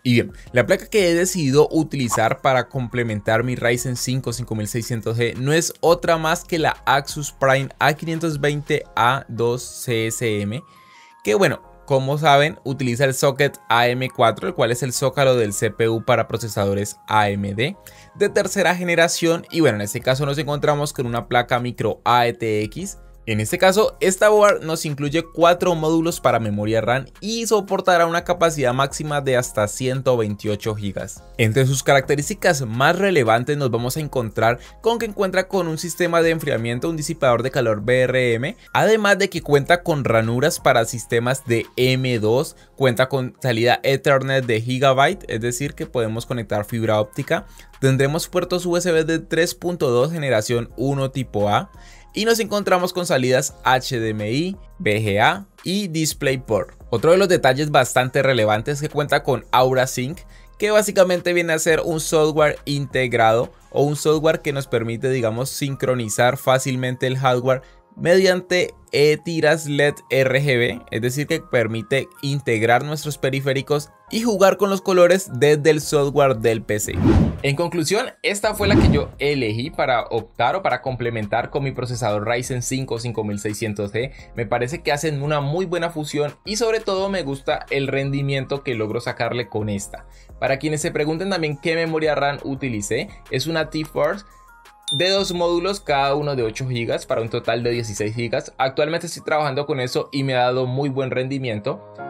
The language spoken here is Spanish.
Y bien, la placa que he decidido utilizar para complementar mi Ryzen 5 5600G no es otra más que la Asus Prime A520A2 CSM, que bueno, como saben, utiliza el socket AM4, el cual es el zócalo del CPU para procesadores AMD de tercera generación. Y bueno, en este caso nos encontramos con una placa micro ATX. En este caso, esta board nos incluye 4 módulos para memoria RAM y soportará una capacidad máxima de hasta 128 GB. Entre sus características más relevantes nos vamos a encontrar con que cuenta con un sistema de enfriamiento, un disipador de calor VRM, además de que cuenta con ranuras para sistemas de M2, cuenta con salida Ethernet de Gigabyte, es decir que podemos conectar fibra óptica, tendremos puertos USB de 3.2 generación 1 tipo A, y nos encontramos con salidas HDMI, VGA y DisplayPort. Otro de los detalles bastante relevantes es que cuenta con Aura Sync, que básicamente viene a ser un software integrado o un software que nos permite, digamos, sincronizar fácilmente el hardware mediante tiras LED RGB, es decir que permite integrar nuestros periféricos y jugar con los colores desde el software del PC. En conclusión, esta fue la que yo elegí para optar o para complementar con mi procesador Ryzen 5 5600G. Me parece que hacen una muy buena fusión y sobre todo me gusta el rendimiento que logro sacarle con esta. Para quienes se pregunten también qué memoria RAM utilicé, es una T-Force de 2 módulos, cada uno de 8 GB para un total de 16 GB. Actualmente estoy trabajando con eso y me ha dado muy buen rendimiento.